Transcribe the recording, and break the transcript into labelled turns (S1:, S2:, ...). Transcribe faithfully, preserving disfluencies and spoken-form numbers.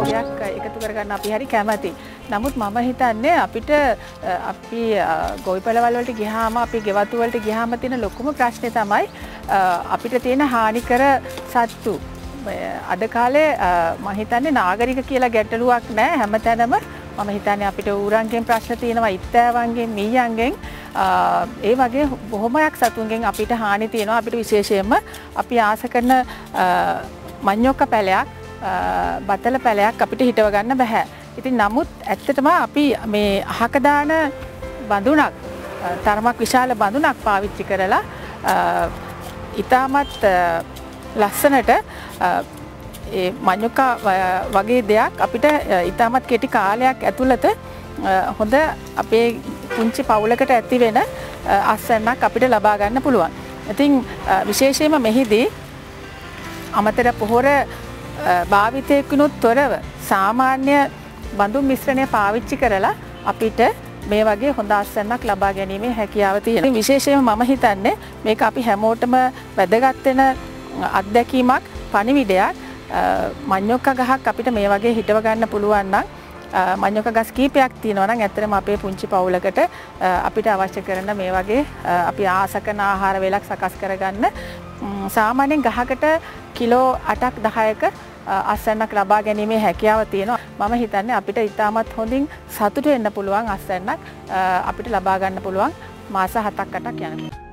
S1: වගයක් එකතු කරගන්න අපි හරි කැමැති. නමුත් මම හිතන්නේ අපිට අපි ගොවිපළවල් වලට ගියාම අපි ගෙවතු වලට ගියාම තියෙන ලොකුම ප්‍රශ්නේ තමයි අපිට තියෙන හානිකර සත්තු. අද කාලේ මම හිතන්නේ නාගරික කියලා ගැටලුවක් නැහැ හැමතැනම. මම හිතන්නේ අපිට ඌරන්ගෙන් ප්‍රශ්න තියෙනවා, ඉත්තෑවන්ගෙන්, මීයන්ගෙන්, ඒ වගේ බොහොමයක් සතුන්ගෙන් අපිට හානි තියෙනවා. අපිට විශේෂයෙන්ම අපි ආස කරන මඤ්ඤොක්ක පැලයක්, බතල පැලයක් අපිට හිටව ගන්න බෑ. ඉතින් නමුත් ඇත්තටම අපි මේ අහක දාන බඳුනක්, තරමක් විශාල බඳුනක් පාවිච්චි කරලා ඉතාමත් ලස්සනට ඒ මඤ්ඤොක්කා වගේ දෙයක් අපිට ඉතාමත් කෙටි කාලයක් ඇතුළත හොඳ අපේ පුංචි පවුලකට ඇති වෙන අස්වැන්නක් අපිට ලබා ගන්න පුළුවන්. ඉතින් විශේෂයෙන්ම මෙහිදී අමතර පොහොර භාවිතයකිනුත් තොරව සාමාන්‍ය බඳුන් මිශ්‍රණය පාවිච්චි කරලා අපිට මේ වගේ හොඳ අස්වැන්නක් ලබා ගැනීමේ හැකියාව තියෙනවා. විශේෂයෙන්ම මම හිතන්නේ මේක අපි හැමෝටම වැදගත් වෙන අත්දැකීමක්, පණිවිඩයක්. මඤ්ඤොක්ක ගහක් අපිට මේ වගේ හිටව ගන්න පුළුවන් නම්, මඤ්ඤොක්ක ගස් කීපයක් තියෙනවා නම් ඇත්තටම අපේ පුංචි පවුලකට අපිට අවශ්‍ය කරන මේ වගේ අපි ආස කරන ආහාර වේලක් සකස් කරගන්න සාමාන්‍යයෙන් ගහකට කිලෝ අටක් දහයක අස්වැන්නක් ලබා ගැනීමේ හැකියාව තියෙනවා. මම හිතන්නේ අපිට ඉතාමත් හොඳින් සතුටු වෙන්න පුළුවන් අස්වැන්නක් අපිට ලබා ගන්න පුළුවන් මාස හතක් අටක් යනකොට.